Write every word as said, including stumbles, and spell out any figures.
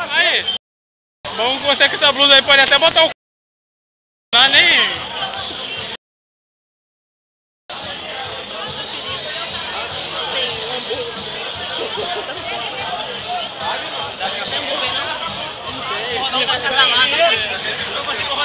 Aí, bom que você com essa blusa aí pode até botar o c... Não, nem... Não vai casar lá, não.